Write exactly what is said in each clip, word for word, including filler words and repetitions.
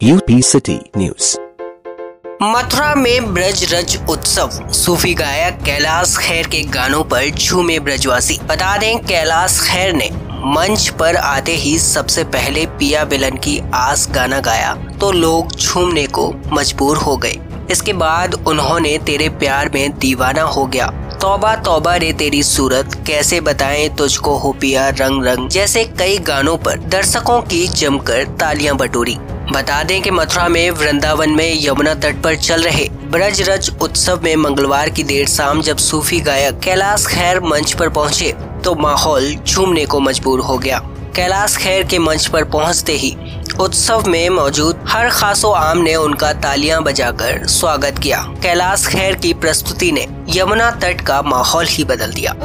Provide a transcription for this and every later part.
UP city news. Mathura में ब्रज रज उत्सव, सूफी गायक कैलाश खेर के गानों पर झूमे ब्रजवासी। बता दें, कैलाश खेर ने मंच पर आते ही सबसे पहले पिया बिलन की आस गाना गाया तो लोग झूमने को मजबूर हो गए। इसके बाद उन्होंने तेरे प्यार में दीवाना हो गया, तौबा तौबा रे तेरी सूरत, कैसे बताएं तुझको हो पिया, रंग रंग जैसे कई गानों पर दर्शकों की जमकर तालियां बटोरी। बता दें कि मथुरा में वृंदावन में यमुना तट पर चल रहे ब्रज रज उत्सव में मंगलवार की देर शाम जब सूफी गायक कैलाश खेर मंच पर पहुंचे तो माहौल झूमने को मजबूर हो गया। कैलाश खेर के मंच पर पहुंचते ही उत्सव में मौजूद हर खासो आम ने उनका तालियां बजाकर स्वागत किया। कैलाश खेर की प्रस्तुति ने यमुना तट का माहौल ही बदल दिया।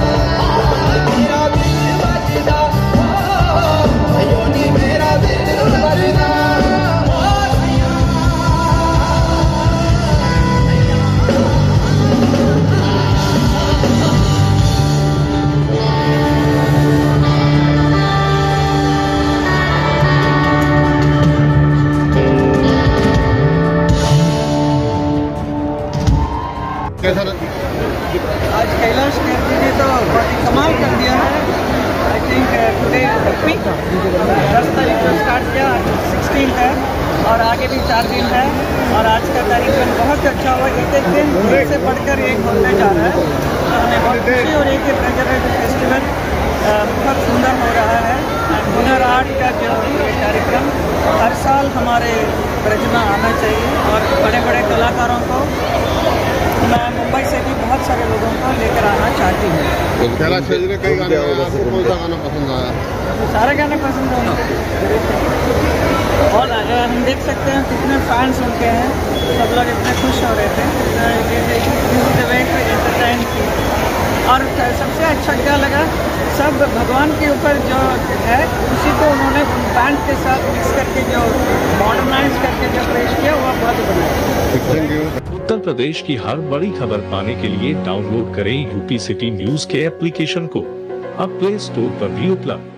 आज कैलाश खेर जी ने तो बहुत ही कमाल कर दिया है। आई थिंक टुडे दस तारीख को स्टार्ट किया, आज सिक्सटीन है और आगे भी चार दिन है और आज का तारीख बहुत अच्छा हुआ। एक एक दिन एक से बढ़कर एक होने जा रहा है। हमें बहुत खुशी हो रही है कि ब्रज रज फेस्टिवल बहुत सुंदर हो रहा है। हुनर आर्ट का जो कार्यक्रम हर साल हमारे ब्रज में आना चाहिए और बड़े बड़े कलाकारों को मैं मुंबई से भी बहुत सारे लोगों को लेकर आना चाहती हूँ। कैलाश खेर जी ने कई गाने गाए, आपको कौन सा गाना पसंद आया? सारे गाने पसंद हैं और हम देख सकते हैं कितने फैंस उनके हैं, सब लोग इतने खुश हो रहे थे एंटरटेन की। और सबसे अच्छा क्या लगा, सब भगवान के ऊपर जो है उसी को उन्होंने बैंड के साथ मिक्स करके जो मॉडर्नाइज करके जो पेश किया वो बहुत बढ़िया। उत्तर प्रदेश की हर बड़ी खबर पाने के लिए डाउनलोड करें यूपी सिटी न्यूज के एप्लीकेशन को। अब प्ले स्टोर पर भी उपलब्ध।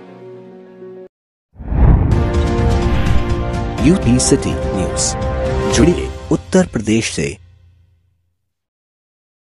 यूपी सिटी न्यूज, जुड़िए उत्तर प्रदेश से।